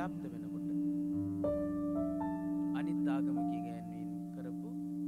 ව්‍යාප්ත වෙනකොට අනිත් ආගමික ඉගැන්වීම් කරපු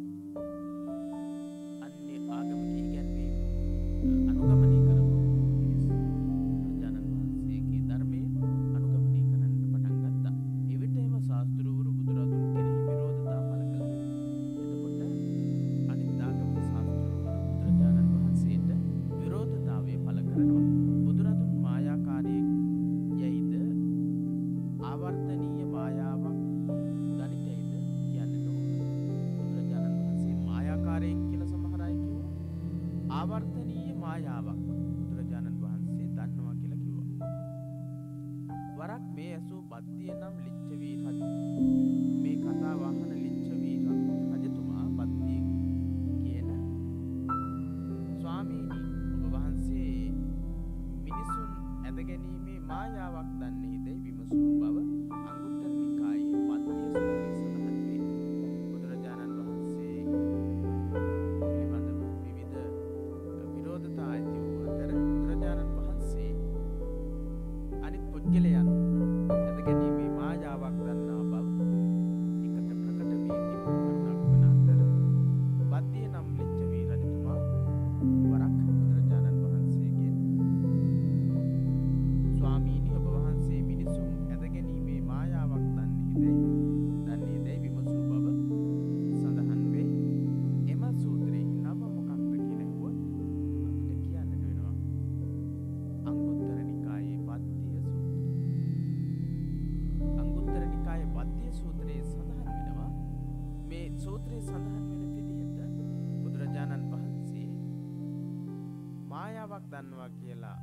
අන්‍ය ආගමික ඉගැන්වීම් අනුගමනය කරපු මිනිස්සු බුදුරජාණන් වහන්සේගේ ධර්මයේ අනුගමනය කරන්න පටන් ගත්තා. එවිට එම ශාස්ත්‍රවරු බුදුරදුන් කෙරෙහි විරෝධතා පළ කළා. එතකොට අනිත් ආගමික ශාස්ත්‍රවරු බුදුරජාණන් වහන්සේට විරෝධතාවය පළ කරනවා. බුදුරදුන් මායාකාරී යයිද ආවර්තනීය මායාවක් ගණිතයිද කියන්නේ නෝ. බුදුරජාණන් වහන්සේ මායාකාරයෙන් කියලා සමහර අය කිව්වා. ආවර්තනීය මායාවක් බුදුරජාණන් වහන්සේ දන්නවා කියලා කිව්වා. වරක් මේ ඇසූ බද්දිය නම් ලිච්ඡවී රජු මේ කතාව අහන ලිච්ඡවී රජතුමා බද්දිය කියන ස්වාමීනි ඔබ වහන්සේ මිනිසුන් ඇදගැනීමේ මායාවක් දන්නේදයි විමසූ බව අංගුත්තර නිකායේ බද්දිය සූත්‍රයේ සඳහන් වේ. බුදුරජාණන් වහන්සේ පිළිබඳව විවිධ විරෝධතා ඇති වූ අතර බුදුරජාණන් වහන්සේ අනිත් පුද්ගලයන් ඇදගැනීමේ මායාවක් දන්නා බව එකට ප්‍රකට වී තිබුණක් වන අතර බද්දිය නම් ලිච්ඡවී රජතුමා වරක් බුදුරජාණන් වහන්සේගෙන් ස්වාමීනි ඔබ වහන්සේ මිනිසුන් ඇදගැනීමේ මායාවක් දන්නේදයි විමසූ බව සඳහන් වේ. එම සූත්‍රයේ නම මොකක්ද කියලා ඇහුවොත් අපිට කියන්නට වෙනවා අංගුත්තර නිකායේ බද්දිය සූත්‍රය. අංගුත්තර නිකායේ බද්දිය සූත්‍රයේ සඳහන් වෙනවා මේ සූත්‍රයේ සඳහන් වෙන විදිහට බුදුරජාණන් වහන්සේ මායාවක් දන්නවා කියලා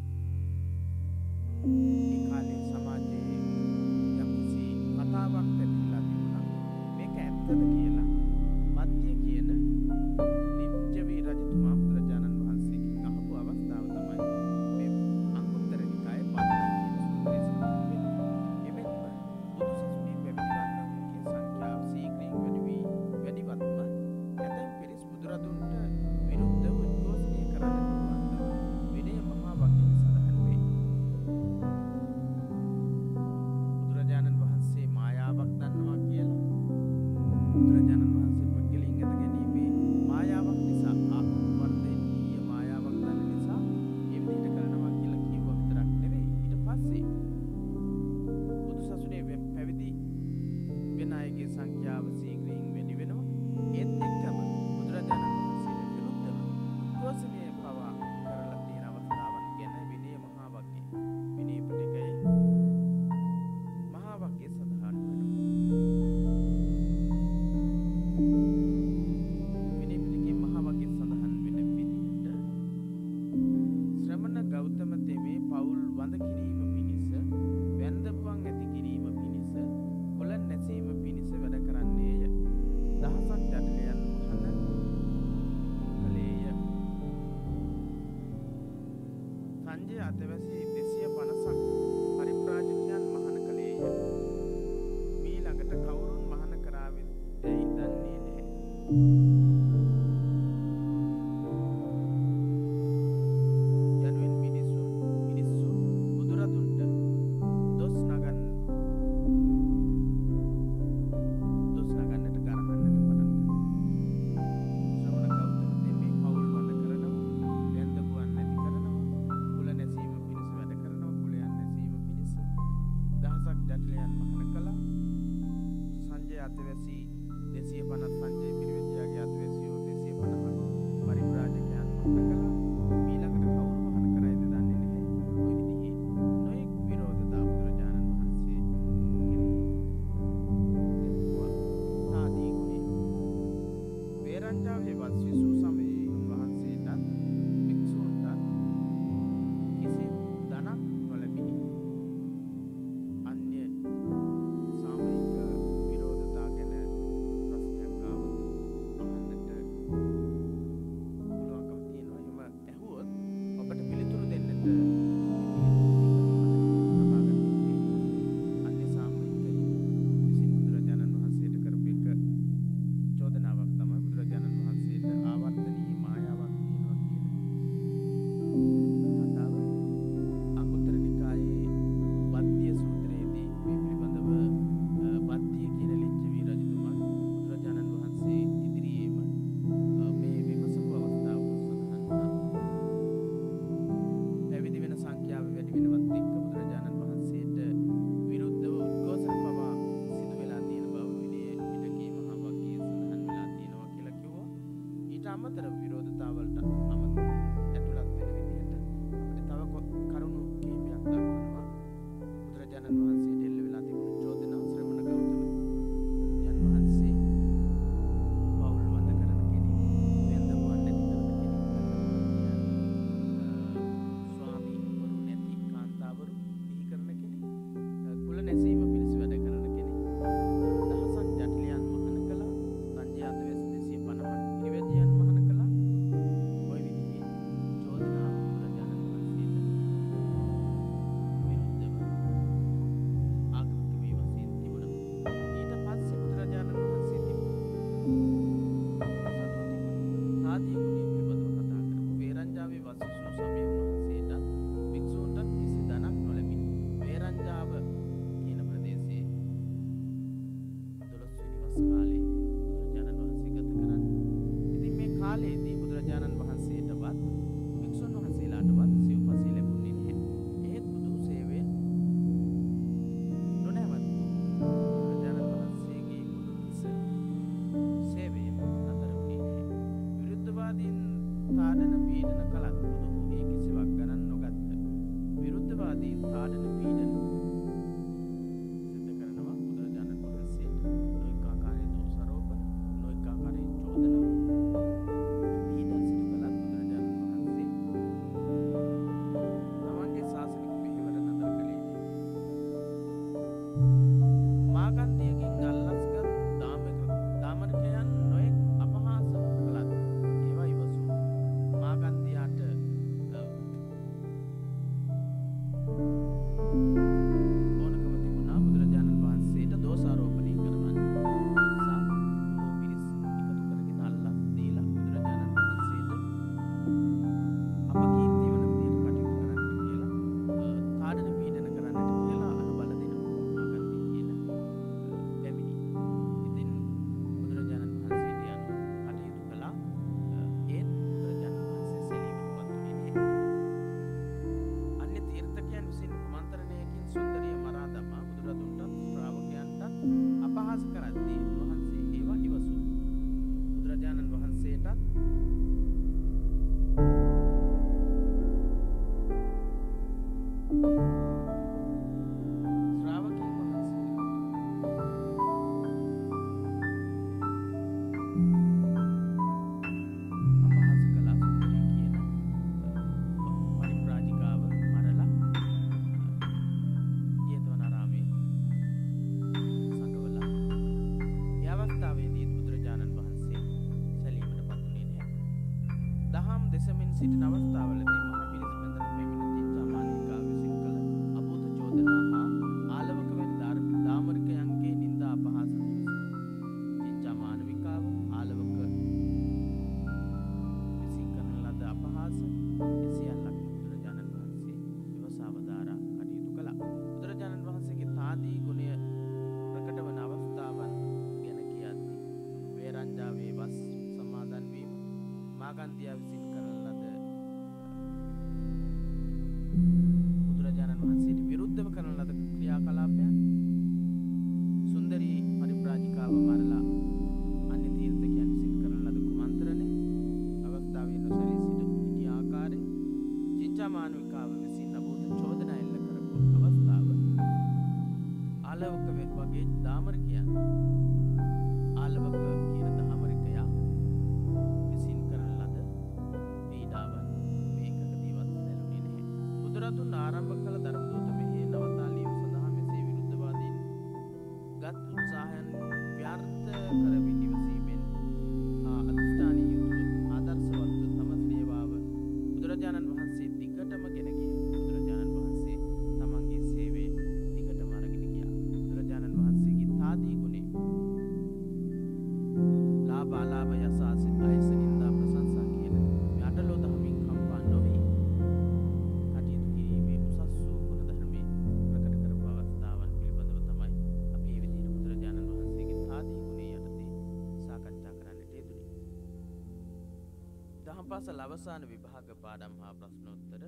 ඒ කාලේ සමාජයේ යම්කිසි කතාවක් පැතිරලා තිබුණා. මේක ඇත්තද කියලා බද්දිය කියන ලිච්ඡවී රජතුමා බුදුරජාණන් වහන්සේගෙන් අහපු අවස්ථාව තමයි මේ අංගුත්තර නිකායේ බද්දිය කියන සූත්‍රයේ සඳහන් වෙන්නේ. එමෙන්ම බුදුසසුනේ පැවිදිවන්නන්ගේ සංඛ්‍යාව සීඝ්‍රයෙන් වැඩිවත්ම ඇතැම් පිරිස් බුදුරදුන්ට විරුද්ධව උද්ඝෝෂණය කරන්නට වූ විනය මහා වග්ගයේ සඳහන් වේ. බුදුරජාණන් වහන්සේ මායාවක් දන්නවා කියලා බුදුරජාණන් වහන්සේ පුද්ගලයන් ඇදගැනීමේ මායාවක් නිසා ආවර්තනීය මායාවක් දන්න නිසා ඒ විදිහට කරනවා කියලා කිව්ව විතරක් නෙවෙයි ඊට පස්සේ බුදුසසුනේ පැවිදි වෙන අයගේ සංඛ්‍යාව සීඝ්‍රයෙන් වැඩි වෙනවා. ඒත් එක්කම බුදුරජාණන් වහන්සේට විරුද්ධව උද්ඝෝෂණය පවා කරලා තියෙන අවස්ථාවන් ගැන විනය මහා වග්ගයේ විනය පිටකයේ මහා වග්ගයේ සඳහන් වෙනවා. විනය පිටකයේ මහා වග්ගයේ සඳහන් වෙන විදිහට ශ්‍රමණ ගෞතම තෙමේ පවුල් වඳ කිරීම පිණිස වැන්දපුවන් ඇති කිරීම පිණිස කොළ නැසීම පිණිස වැඩ කරන්නේය. දහසක් ජටිලයන් මහන කලේය. සංජය අතවැසි 250ක් පරිබ්‍රාජකයන් මහන කලේය. මීළඟට කවුරුන් මහන කරාවෙත් දැයි දන්නේ නැහැ. යනුවෙන් මිනිස්සු බුදුරදුන්ට දොස් නගන්නට ගරහන්නට පටන් ගත්තා. ශ්‍රමණ ගෞතම තෙමේ පවුල් වඳ කරනවා, වැන්දපුවන් නැති කරනවා, කුල නැසීම පිණිස වැඩ කරනවා, කුලයන් නැසීම පිණිස දහසක් ජටිලයන් මහන කළා. සංජය අතවැසි 250 සංජය පිරිවැජියාගේ අතවැසියෝ 250ක් පරිබ්‍රාජකයන් මහන කළා. ඊළඟට කවුරු මහන කරයිද දන්නේ නැහැ. ওই විදිහේ නොයෙක් විරෝධතා බුදුරජාණන් වහන්සේ කෙරෙහි තාදී ගුණේ වේරංජාවේ වස් විසූ සමයේ උන්වහන්සේටත් භික්ෂූන්ටත් කිසි ධනක් නොලැබිනි. අන්‍ය සාමූහික විරෝධතා ගැන ප්‍රශ්නයක් ආවොත් මාගන්තියකින් අල්ලස්ගත් දාමරිකයන් නොයෙක් අපහාස කළත් ඒවා ඉවසූ. මාගන්තියාට ඕනකම තිබුණා බුදුරජාණන් වහන්සේට දෝෂාරෝපණය කරවන්න. ඒ නිසා බොහෝ පිරිස් එකතු කරගෙන අල්ලස් දීලා බුදුරජාණන් වහන්සේට අපකීර්ති වන විදියට කටයුතු කරන්නට කියලා තාඩන පීඩන කරන්නට කියලා අනුබල දෙනවා මාගන්තිය කියන පැමිණි. ඉතින් බුදුරජාණන් වහන්සේට යනු කටයුතු කළා. ඒත් බුදුරජාණන් වහන්සේ සෙලීමටපත් වුණේ නැහැ. අන්‍ය තීර්ථකයන් විසින් කුමන්ත්‍රණයකින් සුන්දරිය මරා දමා බුදුරදුන්ටත් ශ්‍රාවකයන්ටත් අපහාස කරද්දී උන්වහන්සේ ඒවා ඉවසූ. බුදුරජාණන් වහන්සේටත් ශ්‍රාවකයන් අපහාස කළා. සුන්දරිය කියන පරිබ්‍රාජිකාව මරලා ජේතවනාරාමයේ සංගවලා. ඒ අවස්ථාවේදී බුදුරජාණන් වහන්සේ සැලීමටපත් වුණේ නැහැ. දහම් දෙසමින් සිටින අවස්ථාවලදී මහ පිරිස බඳන පැමිණ චින්තාමානිකාව විසින් කළ අභූත චෝදනා හා ආලවක වැනි දාමරිකයන්ගේ නින්දා අපහාස විමසූ. චින්තාමානිකාව ආලවක විසින් කරන ලද අපහාස සියල්ලක්ම බුදුරජාණන් වහන්සේ විමසාවදාරා කටයුතු කළා. බුදුරජාණන් වහන්සේගේ තාදී ගුණය ප්‍රකට වන අවස්ථාවන් ගැන කියද්දී වේරංජාවේ වස් සමාදන් වීම, මාගන්තියා විසින් කරන ලද බුදුරජාණන් වහන්සේට විරුද්ධව කරන ලද ක්‍රියාකලාපයන්, සුන්දරී පරිබ්‍රාජිකාව මරලා අන්‍ය තීර්ථකයන් විසින් කරන ලද කුමන්ත්‍රණය, අවස්ථාවේ නොසැලී සිටි ආකාරය, චින්තාමානිකාව විසින් අභූත චෝදනා එල්ල කරපු අවස්ථාව, ආලවක වගේ දාමරිකයන් ආලවක කියන දාමරිකයා විසින් කරන ලද පීඩාවන් මේකකදීවත් සැලුනේ නැහැ. බුදුරදුන් ආරම්භ කළ ධර්මදූත මෙහි නවතාලීම සඳහා මෙසේ විරුද්ධවාදීන් ගත් උත්සාහයන් ව්‍යර්ථ කරමින් ඉවසීමෙන් අධිෂ්ඨානීය යුතුව ආදර්ශවත්ව තම සේවාව බුදුරජාණන් වහන්සේ දිගටම ගෙන ගියා. බුදුරජාණන් වහන්සේ තමන්ගේ සේවය දිගටම අරගෙන ගියා. බුදුරජාණන් වහන්සේගේ තාදී ගුණේ ලාභ අලාභ යස ආයස නින්දා ප්‍රශංසා කියන මේ අටලෝ දහමින් කම්පා නොවි කටයුතු කිරීමේ උසස් වූ ගුණ ධර්මයේ ප්‍රකට කරපු අවස්ථාවන් පිළිබඳව තමයි අපි මේ විදිහට බුදුරජාණන් වහන්සේගේ තාදී ගුණය යටතේ සාකච්ඡා කරන්නට යෙදුනේ. දහම් පාසල් අවසාන විභාග පාඩම් හා ප්‍රශ්නෝත්තර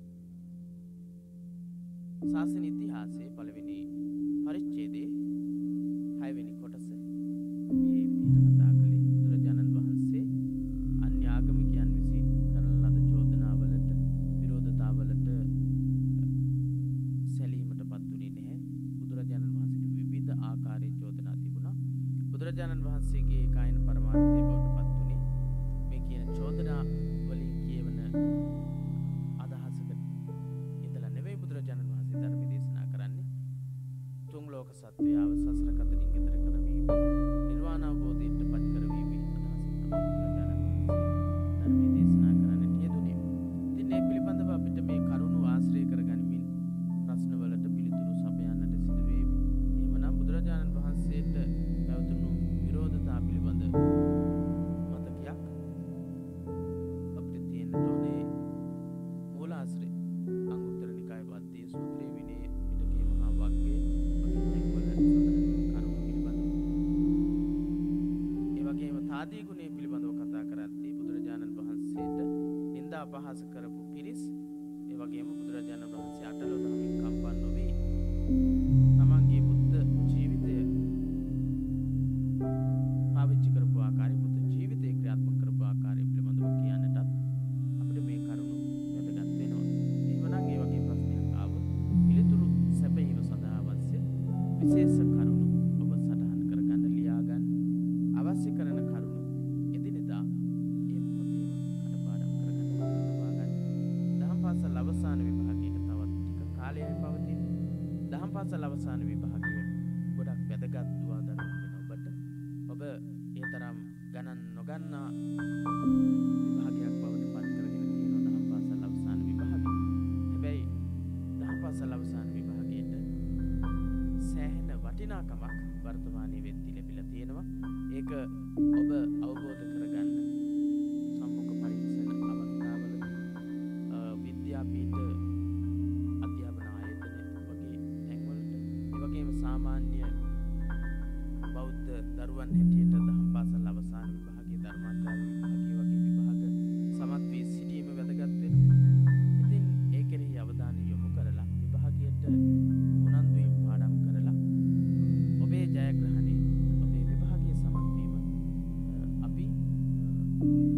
ශාසන ඉතිහාසයේ පළවෙනි පරිච්ඡේදයේ 6 වෙනි කොටස මේ විදිහට කතා කළේ බුදුරජාණන් වහන්සේ අන්‍ය ආගමිකයන් විසින් කරන ලද චෝදනාවලට විරෝධතාවලට සැලීමටපත් වුණේ නැහැ. බුදුරජාණන් වහන්සේට විවිධ ආකාරයේ චෝදනා තිබුණා. බුදුරජාණන් වහන්සේගේ කායන පරමාර්ථය බවට පත් වුණේ මේ කියන චෝදනා වලින් කියවන අදහසක ඉඳලා නෙවෙයි බුදුරජාණන් වහන්සේ ධර්ම දේශනා කරන්නේ. තුන් ලෝක සත්වයාව සසර කතරින් ඈතර කරවීම, නිර්වාණ අවබෝධයට පත් කරවීමේ අදහසින් තමයි බුදුරජාණන් වහන්සේ ධර්ම දේශනා කරන්නට යෙදුනේ. ඉතින් මේ පිළිබඳව අපිට මේ කරුණු ආශ්‍රය කරගනිමින් ප්‍රශ්නවලට පිළිතුරු සපයන්නට සිදු වේවි. එහෙමනම් බුදුරජාණන් වහන්සේට පැවතුණු විරෝධතා පිළිබඳ මතකයක් අපිට තියෙන්න ඕනේ. මූලාශ්‍රය අංගුත්තර නිකාය වද්දේ සූත්‍රයේ විනය පිටකයේ මහා වග්ගයේ වගේ තැන්වල සඳහන් වන කරුණු පිළිබඳව. ඒ වගේම තාදී ගුණය පිළිබඳව කතා කරද්දී බුදුරජාණන් වහන්සේට නින්දා අපහාස කරපු පිරිස්, ඒ වගේම බුදුරජාණන් වහන්සේ අටලෝ දහමින් කම්පා නොවි තමන්ගේ බුද්ධ ජීවිතය පාවිච්චි කරපු ආකාරය, බුද්ධ ජීවිතය ක්‍රියාත්මක කරපු ආකාරය පිළිබඳව කියන්නටත් අපිට මේ කරුණු වැදගත් වෙනවා. එහෙමනම් ඒ වගේ ප්‍රශ්නයක් ආවොත් පිළිතුරු සැපයීම සඳහා අවශ්‍ය විශේෂ කරුණු ඔබ සටහන් කරගන්න, ලියාගන්න. අවශ්‍ය කරන කරුණු එදිනෙදා ඒ මොහොතේම කටපාඩම් කරගන්න උත්සාහ ගන්න. දහම් පාසල් අවසාන විභාගයට තවත් ටික කාලයක් පවතින. දහම් පාසල් අවසාන විභාගය වැදගත් දුවා දරුවන් වෙන ඔබට ඔබ ඒ තරම් ගණන් නොගන්නා විභාගයක් බවට පත් කරගෙන තියෙනවා දහම් පාසල් අවසාන විභාගය. හැබැයි දහම් පාසල් අවසාන විභාගයට සෑහෙන වටිනාකමක් වර්තමානයේ වෙද්දී ලැබිලා තියෙනවා. ඒක ඔබ අවබෝධ කරගන්න සම්මුඛ පරීක්ෂණ අවස්ථාවලදී විද්‍යාපීඨ අධ්‍යාපන ආයතන වගේ තැන්වලට ඒ වගේම සාමාන්‍ය බෞද්ධ දරුවන් හැටියට දහම් පාසල් අවසාන විභාගයේ ධර්මාචාර්ය විභාගයේ වගේ විභාග සමත් වී සිටීම වැදගත් වෙනවා. ඉතින් ඒ කෙරෙහි අවධානය යොමු කරලා විභාගයට උනන්දු වීම පාඩම් කරලා ඔබේ ජයග්‍රහණය ඔබේ විභාගයේ සමත් වීම අපි